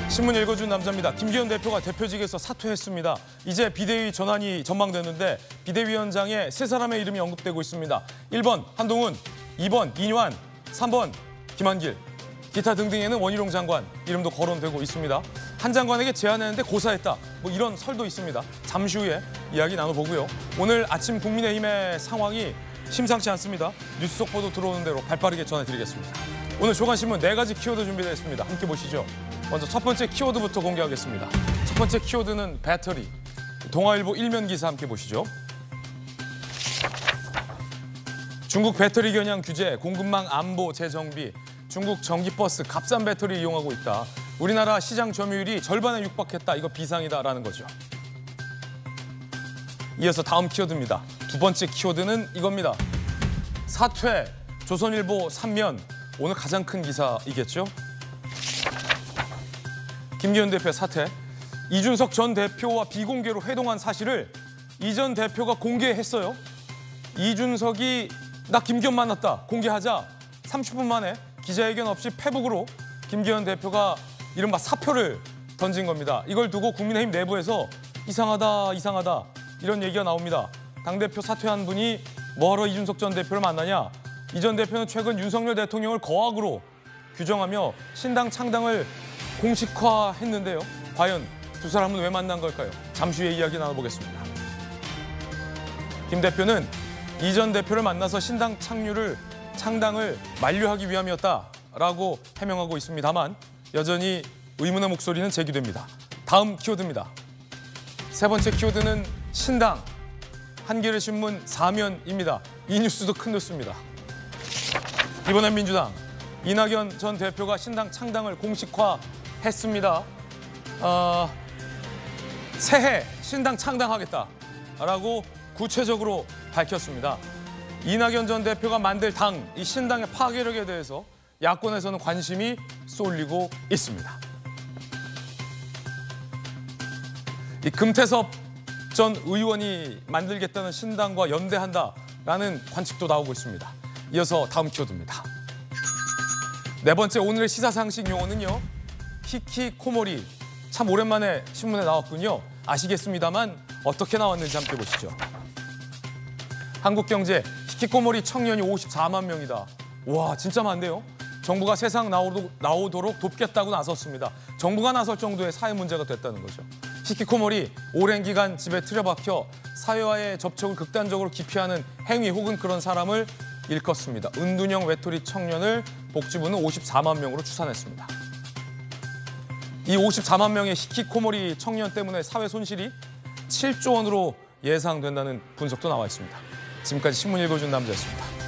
신문 읽어준 남자입니다. 김기현 대표가 대표직에서 사퇴했습니다. 이제 비대위 전환이 전망되는데 비대위원장에 세 사람의 이름이 언급되고 있습니다. 1번 한동훈, 2번 이뇨한, 3번 김한길. 기타 등등에는 원희룡 장관 이름도 거론되고 있습니다. 한 장관에게 제안했는데 고사했다. 뭐 이런 설도 있습니다. 잠시 후에 이야기 나눠보고요. 오늘 아침 국민의힘의 상황이 심상치 않습니다. 뉴스 속 보도 들어오는 대로 발빠르게 전해드리겠습니다. 오늘 조간신문 4가지 키워드 준비되어 있습니다. 함께 보시죠. 먼저 첫 번째 키워드부터 공개하겠습니다. 첫 번째 키워드는 배터리. 동아일보 일면 기사 함께 보시죠. 중국 배터리 겨냥 규제, 공급망 안보 재정비, 중국 전기버스 값싼 배터리 이용하고 있다. 우리나라 시장 점유율이 절반에 육박했다. 이거 비상이다라는 거죠. 이어서 다음 키워드입니다. 두 번째 키워드는 이겁니다. 사퇴, 조선일보 3면. 오늘 가장 큰 기사이겠죠? 김기현 대표 사퇴. 이준석 전 대표와 비공개로 회동한 사실을 이 전 대표가 공개했어요. 이준석이 나 김기현 만났다 공개하자 30분 만에 기자회견 없이 페북으로 김기현 대표가 이른바 사표를 던진 겁니다. 이걸 두고 국민의힘 내부에서 이상하다 이런 얘기가 나옵니다. 당대표 사퇴한 분이 뭐하러 이준석 전 대표를 만나냐. 이 전 대표는 최근 윤석열 대통령을 거악으로 규정하며 신당 창당을 공식화했는데요. 과연 두 사람은 왜 만난 걸까요? 잠시 후에 이야기 나눠보겠습니다. 김 대표는 이 전 대표를 만나서 신당 창당을 만류하기 위함이었다라고 해명하고 있습니다만 여전히 의문의 목소리는 제기됩니다. 다음 키워드입니다. 세 번째 키워드는 신당. 한겨레 신문 4면입니다. 이 뉴스도 큰 뉴스입니다. 이번엔 민주당. 이낙연 전 대표가 신당 창당을 공식화했습니다. 새해 신당 창당하겠다라고 구체적으로 밝혔습니다. 이낙연 전 대표가 만들 당, 이 신당의 파괴력에 대해서 야권에서는 관심이 쏠리고 있습니다. 이 금태섭 전 의원이 만들겠다는 신당과 연대한다라는 관측도 나오고 있습니다. 이어서 다음 키워드입니다. 네 번째 오늘의 시사상식 용어는요. 히키코모리. 참 오랜만에 신문에 나왔군요. 아시겠습니다만 어떻게 나왔는지 함께 보시죠. 한국경제 히키코모리 청년이 54만 명이다. 와 진짜 많네요. 정부가 세상 나오도록 돕겠다고 나섰습니다. 정부가 나설 정도의 사회 문제가 됐다는 거죠. 히키코모리 오랜 기간 집에 틀어박혀 사회와의 접촉을 극단적으로 기피하는 행위 혹은 그런 사람을 일컫습니다. 은둔형 외톨이 청년을 복지부는 54만 명으로 추산했습니다. 이 54만 명의 히키코모리 청년 때문에 사회 손실이 7조 원으로 예상된다는 분석도 나와 있습니다. 지금까지 신문 읽어준 남자였습니다.